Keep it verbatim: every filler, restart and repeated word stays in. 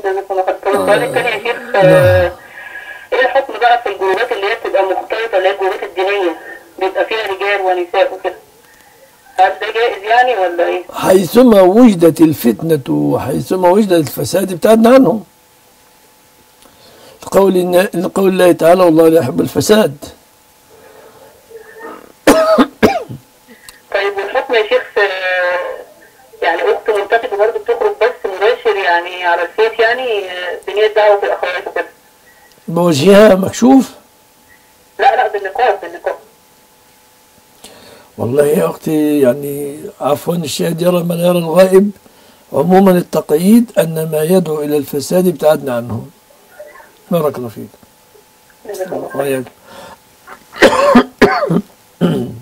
جزاك الله خير. طب السؤال الثاني يا شيخ، آه، ايه الحكم بقى في الجروبات اللي هي بتبقى مختلطه، اللي هي الجروبات الدينيه بيبقى فيها رجال ونساء وكده؟ هل ده جائز يعني ولا ايه؟ حيثما وجدت الفتنة وحيثما وجدت الفساد ابتعدنا عنهم. لقول لقول الله تعالى والله لا يحب الفساد. طيب والحكم يا شيخ في يعني اخت منتقبه برضه بتخرج بس مباشر يعني على الفيس يعني بنية دعوه في الاخوات وكده؟ بوجهها مكشوف؟ لا لا بالنقاب بالنقاب. والله يا أختي يعني عفوا الشاهد يرى من يرى الغائب. عموما التقييد أن ما يدعو إلى الفساد ابتعدنا عنه. بارك الله فيك. جزاك الله خير. وياك.